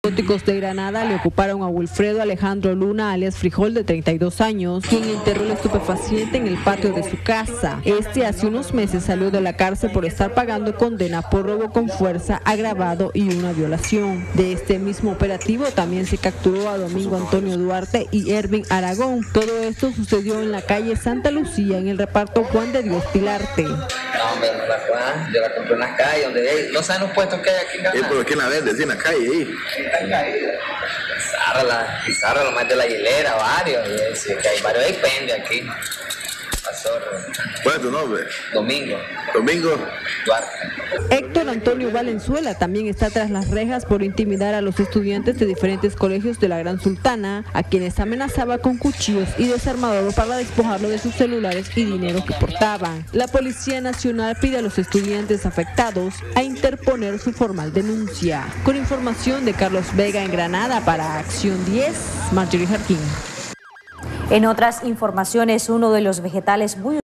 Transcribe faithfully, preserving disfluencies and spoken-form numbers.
Narcóticos de Granada le ocuparon a Wilfredo Alejandro Luna, alias Frijol, de treinta y dos años, quien enterró el estupefaciente en el patio de su casa. Este hace unos meses salió de la cárcel por estar pagando condena por robo con fuerza agravado y una violación. De este mismo operativo también se capturó a Domingo Antonio Duarte y Ervin Aragón. Todo esto sucedió en la calle Santa Lucía, en el reparto Juan de Dios Pilarte. No, hombre, no la Juan, yo la compré en las calles, donde hay, no saben los puestos que hay aquí en Granada. ¿Pero quién la vende? ¿Sí, en la calle ahí? Están caídas. Pizarra, la, Pizarra, lo más de la hilera, varios, y sí, que hay varios, hay pende aquí. ¿Cuál es tu nombre? Domingo. Domingo Duarte. Héctor Antonio Valenzuela también está tras las rejas por intimidar a los estudiantes de diferentes colegios de la Gran Sultana, a quienes amenazaba con cuchillos y desarmador para despojarlo de sus celulares y dinero que portaban. La Policía Nacional pide a los estudiantes afectados a interponer su formal denuncia. Con información de Carlos Vega en Granada para Acción diez, Marjorie Jarquín. En otras informaciones, uno de los vegetales muy